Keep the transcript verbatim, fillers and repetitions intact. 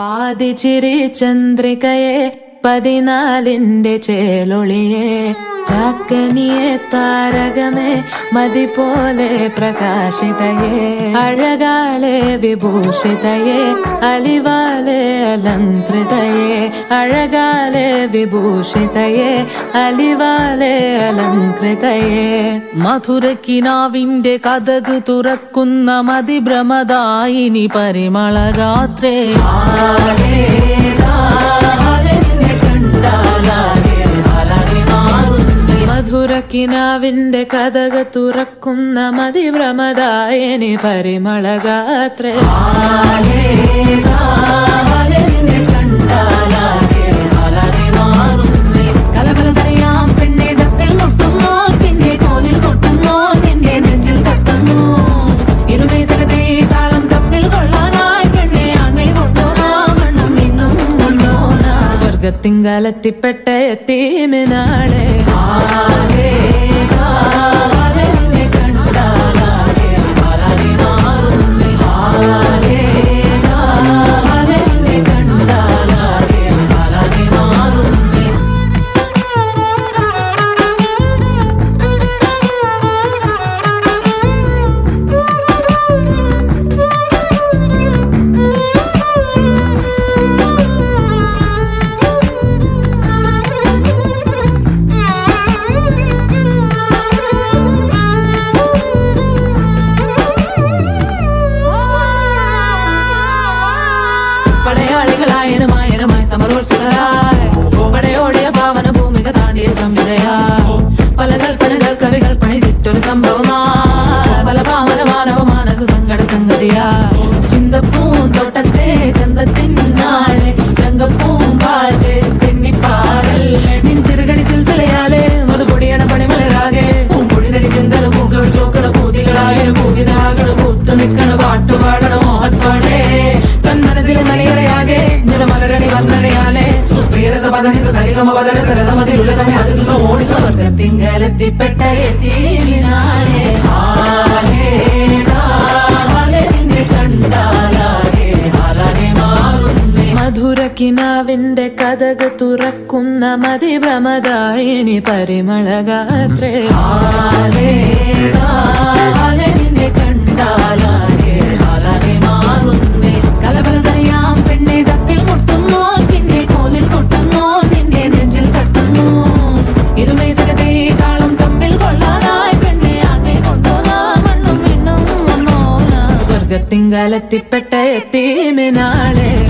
പാതിച്ചിരി ചന്ദ്രികയെ പതിനാലിന്റെ ചേലൊളിയെ രാക്കനിയെ താരകമേ മതി പോലെ പ്രകാശിതയെ അഴകാലെ വിഭൂഷിതയെ അലിവാലെ അലങ്കൃതയെ അഴകാലെ വിഭൂഷിതയെ അലിവാലെ അലങ്കൃതയെ മധുരക്കിനാവിന്റെ കഥക് തുറക്കുന്ന മതിഭ്രമദായിനി പരിമളഗാത്രേ മധുരക്കിനാവിന്റെ കഥക് തുറക്കുന്ന മതിഭ്രമദായിനി പരിമളഗാത്രേ കലബലതറിയാം പെണ്ണെ ദഫിൽ മുട്ടുന്നോ പിന്നെ കോലിൽ കൊട്ടുന്നോ നിന്റെ നെഞ്ചിൽ തട്ടുന്നു ഇരുമേ തകതേ താളം തമ്മിൽ കൊള്ളാനായി പെണ്ണെ ആൺമേ കൊണ്ടോനാ മണ്ണം ഇന്നും കൊണ്ടോനാ സ്വർഗത്തിങ്കലെത്തിപ്പെട്ട എത്തീമിനാളെ പടയാളികളായനമായനമായി സമരോത്സുകരായി പടയോടിയ പാവന ഭൂമിക താണ്ടിയ സംവിധയാ പല കൽപ്പനകൾ കവികൾ പണിതിട്ടൊരു സംഭവമാ പല പാവന മാനവ മാനസ സങ്കട സംഗതിയാ ചിന്തപ്പൂന്തോട്ടത്തെ ചന്തത്തിനാളെ ശങ്കപ്പൂമ്പാറ്റ് തെന്നിപ്പാറൽ നിഞ്ചിറുകടി സിൽസിലയാലെ മധുപൊടിയണ പണിമലരാകെ പൂമ്പൊടി തരി ചിന്തല പൂക്കൾ ചോക്കള പൂതികളായ പൂവിതാകള പൂത്തു നിൽക്കണ പാട്ടുപാടണ മോഹത്തോടെ തന്മനത്തിലെ മലയറയാകെ നിറമലരണി വർണ്ണനയാലെ സ്വർഗത്തിങ്കലെത്തിപ്പെട്ട എത്തീമിനാളെ മധുരക്കിനാവിന്റെ കഥക് തുറക്കുന്ന മതിഭ്രമദായിനി പരിമളഗാത്രേ കലബലതറിയാം പെണ്ണെ ദഫിൽ മുട്ടുന്നോ പിന്നെ കോലിൽ കൊട്ടുന്നോ നിന്റെ നെഞ്ചിൽ തട്ടുന്നു ഇരുമേ തകതേ താളം തമ്മിൽ കൊള്ളാനായി പെണ്ണെ ആൺമേ കൊണ്ടോനാ മണ്ണും മിണ്ണും വന്നോനാ സ്വർഗത്തിങ്കലെത്തിപ്പെട്ട എത്തീമിനാളെ